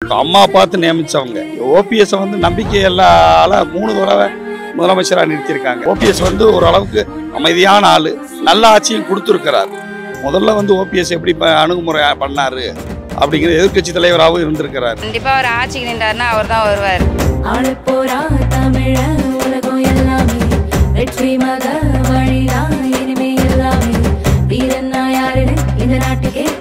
அம்மா பார்த்து நியமிச்சவங்க. ஓபிஎஸ் வந்து நம்பிக்கையெல்லாம் 3 தடவை முதலமைச்சராக நிறுத்தியிருக்காங்க. ஓபிஎஸ் வந்து ஓரளவுக்கு அமைதியான ஆளு, நல்ல ஆட்சியும் கொடுத்துருக்கிறார். முதல்ல வந்து ஓபிஎஸ் எப்படி அணுகுமுறை பண்ணாரு அப்படிங்கிற எதிர்கட்சி தலைவராகவும் இருந்திருக்கிறார். கண்டிப்பா அவர் ஆட்சிக்கு நின்றாருன்னா அவர் தான் வருவார். உலகம் எல்லாமே வெற்றி மத வழிதான் இனிமே எல்லாமே வீரன் யாரு இந்த நாட்டுக்கே